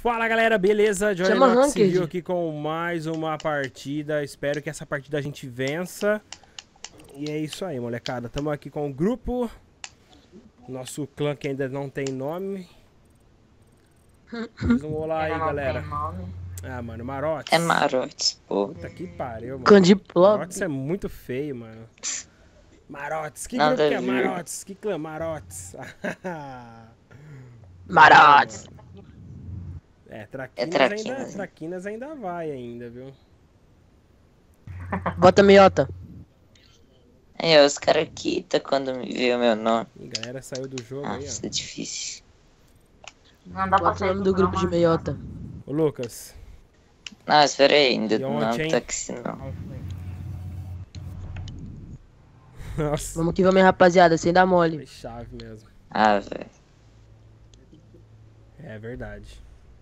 Fala galera, beleza? Johnny Chama Knox Ranked. viu aqui com mais uma partida. Espero que essa partida a gente vença. E é isso aí, molecada. Estamos aqui com o grupo. Nosso clã que ainda não tem nome. Diz um olá aí, galera. Ah, mano, Marotes. É Marotes, pô. Puta que pariu, mano. Candiplop. Marotes é muito feio, mano. Marotes, que Nada grupo que é a ver. Marotes? Que clã Marotes? Marotes. É, Traquinas. Traquinas ainda vai ainda, viu? Bota meiota. Aí, ó, os caras quitam quando me vê o meu nome. E galera saiu do jogo aí, Nossa, é difícil. Não dá pra Bota o sair nome do grupo de meiota. ó. Ô, Lucas. Não, espera aí, ainda E não ontem? tá aqui não. Nossa, Vamos que vamos, hein, rapaziada, sem dar mole. foi chave mesmo. Ah, velho. É verdade.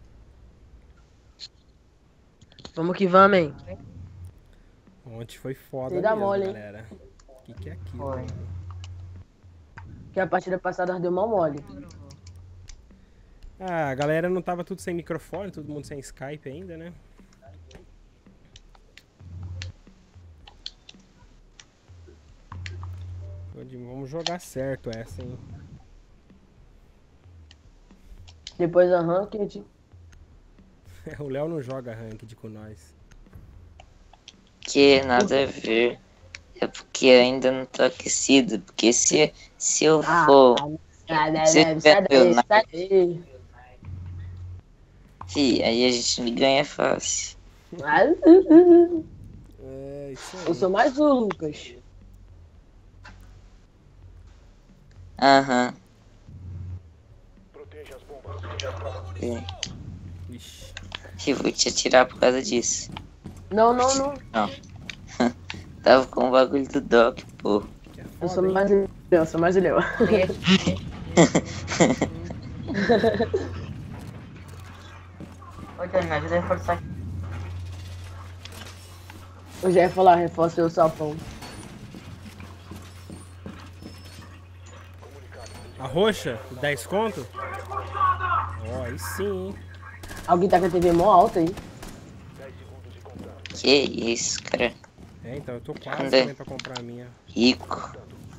Vamos que vamos, hein. Ontem foi foda Sem dar mesmo, mole, hein? galera. O que é aquilo, Foi. mano? Que a partida passada nós deu mal mole. Ah, a galera não tava tudo sem microfone, todo mundo sem Skype ainda, né? Vamos jogar certo essa, hein? Depois a Ranked. O Léo não joga ranked com nós. Que nada a ver. É porque ainda não tô aquecido. Porque se eu for, Sai sai daí, sai daí. aí a gente ganha fácil. É, isso Eu aí. sou mais o Lucas. Aham. Ixi. Eu vou te atirar por causa disso. Não. Tava com o bagulho do Doc, pô. Que é Eu foda, sou hein? mais o Léo, sou mais o Léo. Ô, Johnny, me ajuda a reforçar aqui. Eu já ia falar, reforça o salpão. A roxa, 10 conto? Ó, aí sim, hein? Alguém tá com a TV mó alta aí. Que isso, cara. É, então eu tô quase Andei. também pra comprar a minha. Rico.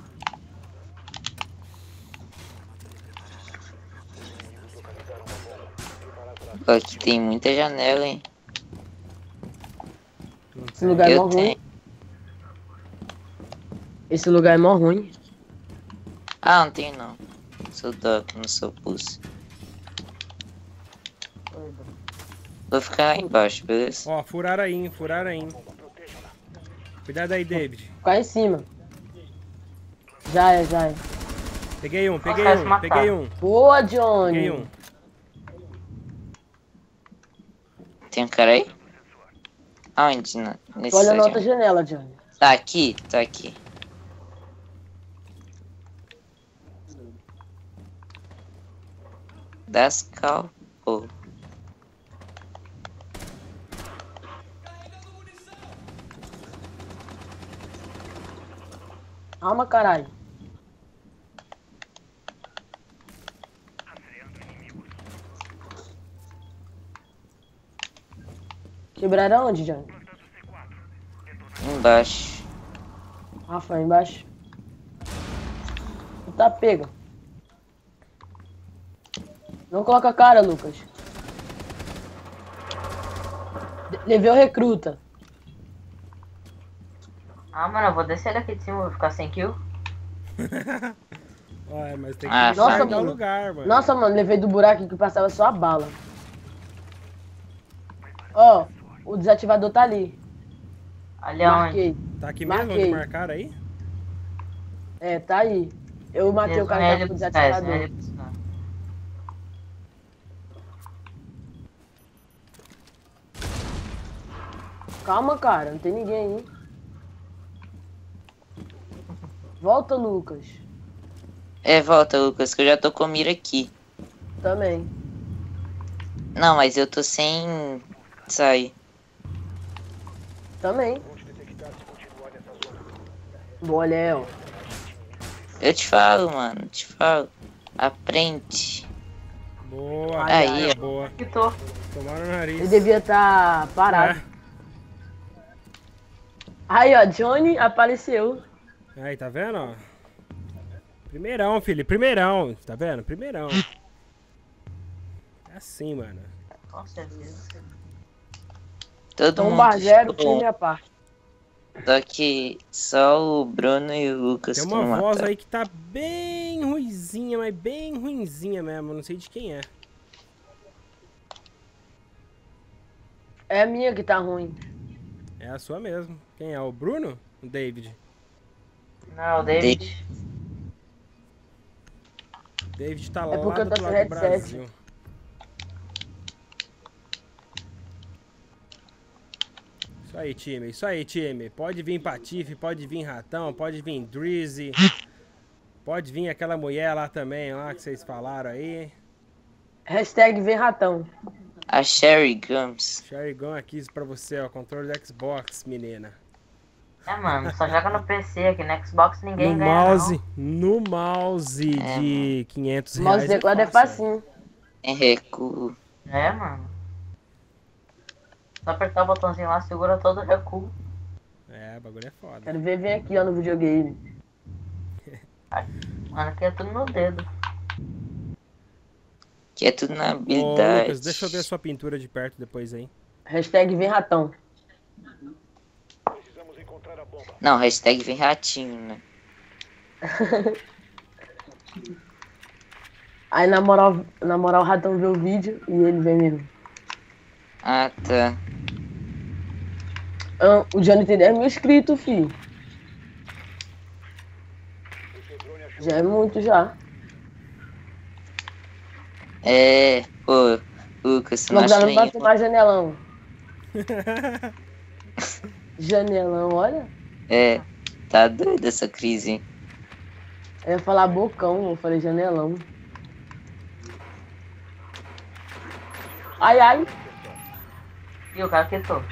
Pô, aqui tem muita janela, hein? Não Esse tem. lugar é mó Eu ruim. tenho. Esse lugar é mó ruim. Ah, não tem não. Sou Doc, não sou Pulse. Vou ficar lá embaixo, beleza? Ó, furaram aí, hein? Furaram aí, hein? Cuidado aí, David. Ficar em cima. Já é. Peguei um, peguei Nossa, um, mataram. peguei um. Boa, Johnny. Peguei um. Tem um cara aí? Aonde? Nesse Olha na outra janela. janela, Johnny. Tá aqui, tá aqui. Das cal, pô. Calma, caralho. Quebraram onde, Johnny? Embaixo. Ah, foi embaixo. Tá pega. Não coloca a cara, Lucas. Levei o recruta. Ah, mano, eu vou descer daqui de cima, vou ficar sem kill. Ué, mas tem que Ah, guardar nossa, o mano. lugar, mano. Nossa, mano, levei do buraco que passava só a bala. Ó, o desativador tá ali. Ali aonde? Marquei. Tá aqui mesmo onde Marquei. marcaram aí? É, tá aí. Eu matei o cara que tava com o desativador. Calma, cara, não tem ninguém aí. Volta, Lucas. É, volta, Lucas, que eu já tô com mira aqui. Também. Não, mas eu tô sem sair. Também. Boa, Léo. Eu te falo, mano, te falo. Aprende. Boa, Aí, ó. boa. Que tô. Tomaram o nariz. Ele devia estar parado. É. Aí, ó, Johnny apareceu. Aí, tá vendo, ó? Primeirão, filho, primeirão. Tá vendo? Primeirão. É assim, mano. Com certeza. Todo mundo 1-0, ficou time à parte. Só que só o Bruno e o Lucas Tem que uma não voz mataram. aí que tá bem ruinzinha, mas bem ruinzinha mesmo. Não sei de quem é. É a minha que tá ruim. É a sua mesmo. Quem é? O Bruno? O David? Não, o David. David tá É lá porque eu do tô outro sem lado do headset. Brasil. Isso aí, time. Isso aí, time. Pode vir Patife, pode vir Ratão, pode vir Drizzy. Pode vir aquela mulher lá também, lá que vocês falaram aí. Hashtag vem ratão. A Sherry Gums. Sherry Gun aqui pra você, ó. Controle do Xbox, menina. É, mano, só joga no PC aqui. No Xbox ninguém No ganha, mouse, não. no mouse de 500 Mouse reais e teclado é fácil. facinho. Em recuo. É, mano. Só apertar o botãozinho lá, segura todo o recuo. É, o bagulho é foda. Quero ver, vem aqui, ó, no videogame. Mano, aqui é tudo no dedo. Que é tudo na Ô, habilidade. Lucas, deixa eu ver a sua pintura de perto depois aí. Hashtag vem ratão. Não, hashtag vem ratinho, né? Aí na moral o ratão vê o vídeo e ele vem mesmo. Ah, tá. Ah, o Johnny tem 10 mil inscritos, fi. Já é muito já. É, pô, Lucas, você não Vamos acha dar pra nenhum. tomar janelão. Janelão, olha. É, tá doida essa crise, hein? Eu ia falar bocão, eu falei janelão. Ai, ai. E o cara que tô.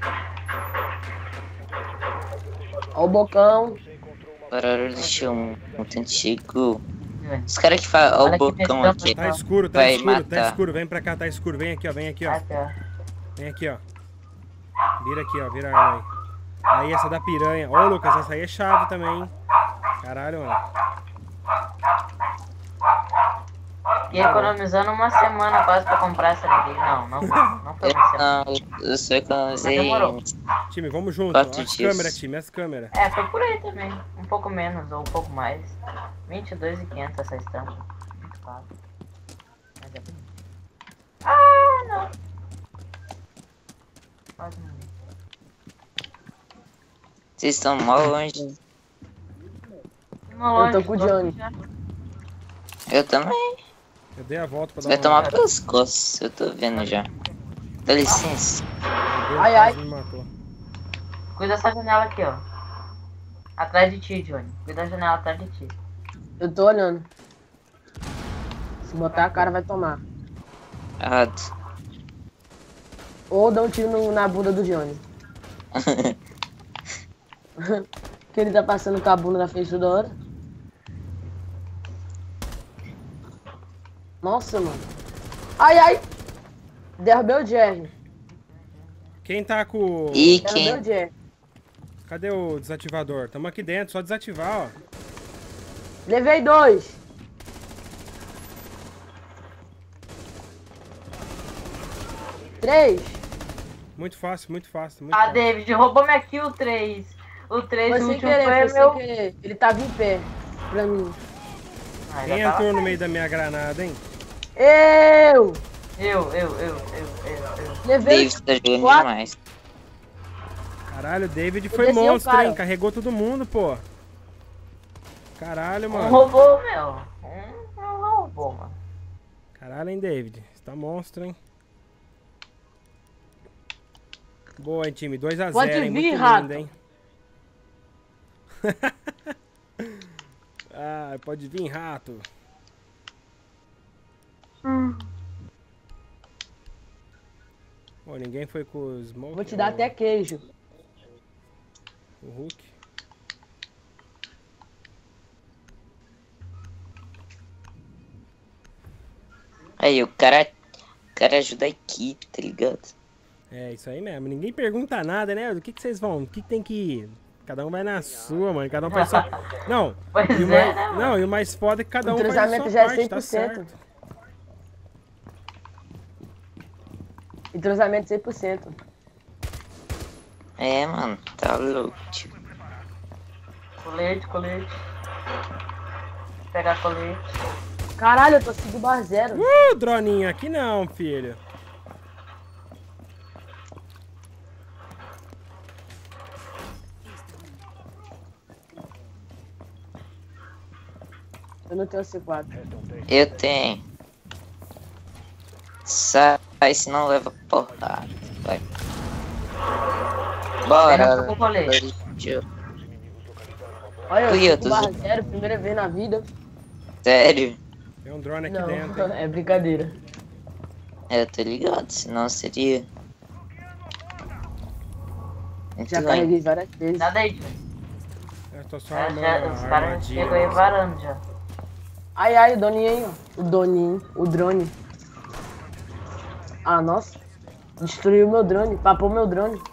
Ó o bocão. Barulho do chão muito antigo. Os caras que falam, ó Olha o que bocão questão, aqui. Tá escuro, tá Vai escuro, tá matar. escuro. Vem pra cá, tá escuro. Vem aqui, ó. Vem aqui, ó. Aqui, ó. Vem aqui, ó. Vira aqui, ó. Vira a arma aí. Aí, essa da piranha. Ô, Lucas, essa aí é chave também, hein? Caralho, mano. Fiquei economizando uma semana quase pra comprar essa daqui. Não foi uma semana. Não, eu só economizei. Mas demorou. Time, vamos junto. 4 As dias. câmeras, time, as câmeras. É, foi por aí também. Um pouco menos ou um pouco mais. 22.500 essa estampa. Muito caro. Mas é bonito. Ah, não. Quase não. Vocês estão mal longe. Eu tô com o Johnny. Eu também. Eu dei a volta pra Você dar vai tomar olhada. pelas costas, eu tô vendo já. Dá licença. Deus, Ai, quase ai. me matou. Cuida dessa janela aqui, ó. Atrás de ti, Johnny. Cuida da janela atrás de ti. Eu tô olhando. Se botar a cara, vai tomar. Errado. Ou dá um tiro na bunda do Johnny. Que ele tá passando com a bunda na frente toda hora. Nossa, mano. Ai, ai. Derrubei o Jerry. Quem tá com... E Derrubei o quem? Jerry. Cadê o desativador? Tamo aqui dentro, só desativar, ó. Levei 2. Três. Muito fácil, muito fácil. Muito Ah, fácil. David, roubou minha kill 3. O 3 Foi o sem último querer, foi foi sem meu. querer. Ele tava em pé. Pra mim. Ah, Quem já tava entrou no saindo. meio da minha granada, hein? Eu! Eu. Levei David tá jogando 4. demais. Caralho, o David Eu foi desci o monstro, cara. hein? Carregou todo mundo, pô. Caralho, Um mano. roubou, meu. Um roubou, mano. Caralho, hein, David? Você tá monstro, hein? Boa, hein, time. 2 a 0, Pode hein? vir, Muito rato. lindo, hein? Ah, pode vir, rato. Pô, ninguém foi com o Smoke. Vou te dar ou até queijo. o Hulk. Aí, o cara ajuda a equipe, tá ligado? É, isso aí mesmo. Ninguém pergunta nada, né? Do que vocês vão? O que tem que ir? Cada um vai na sua, mano. Cada um faz só... Não, Pois e o é, mais... né, mano? Não, e o mais foda é que cada O um faz a entrosamento sua já é parte, tá 100%. certo. Entrosamento 100%. É, mano, tá louco, tio. Colete. Pegar colete. Caralho, eu tô seguindo bar 0. Droninho, aqui não, filho. Eu não tenho C4. Eu tenho. Sai, senão leva porrada. Vai. Pega Bora. com colete. Tio. Olha, Ui, eu eu tô tô bar 0, primeira vez na vida. Sério? Tem um drone aqui Não, dentro, hein? é brincadeira. Eu tô ligado, senão seria. Muito Já ruim. carreguei várias vezes. Nada aí, tio. Eu tô só armando Os a caras armadilha. chegam aí varando já. Ai, o Doninho aí, ó. O drone. Ah, nossa. Destruiu meu drone, papou meu drone.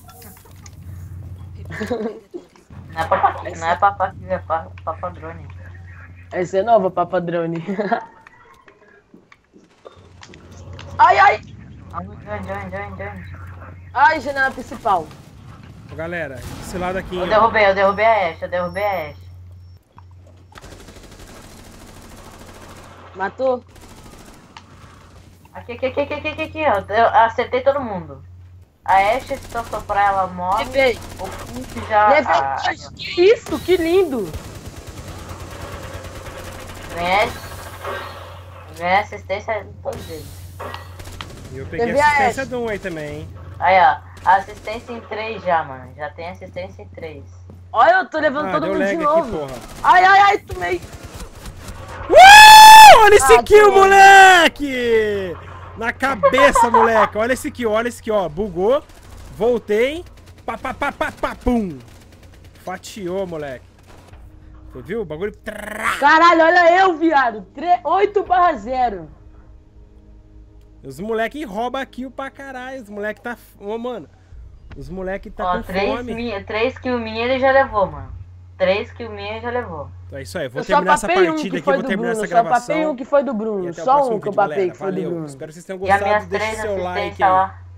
Não é papá que é papa drone. Essa é nova, papa drone. Ai. Onde? Ai, janela principal. Ô, galera, esse lado aqui, Eu ó. derrubei a Ashe. Matou? Aqui, ó. Eu acertei todo mundo. A Ashe, se eu soprar, ela morre. Levei. O Pulse já... Levei. Que isso? Que lindo. Ganhei assistência em todos eles. E eu peguei Levei a a assistência Ashe. do 1 aí também. Aí, ó. Assistência em 3 já, mano. Já tem assistência em 3. Olha, eu tô levando todo deu mundo de lag novo. aqui, porra. Ai, tomei. Olha esse kill, toma. moleque! Na cabeça, moleque. Olha esse aqui, ó. Bugou. Voltei. Pum. Fatiou, moleque. Você viu? O bagulho... Caralho, olha eu, viado. 8/0. Os moleque rouba kill pra caralho. Os moleque tá... Ô, mano. Os moleque tá Ó, com fome. 3 kills minha ele já levou, mano. 3 kills minha ele já levou. Então é isso aí. Vou Eu só terminar essa papei um partida que aqui. foi Vou do terminar Bruno. essa Só papei gravação. um que foi do E Bruno. até o Só próximo um que eu vídeo, papei galera. que foi do Valeu. Bruno. Espero que vocês tenham E as gostado. minhas Deixa 3 seu like assistências aí. lá.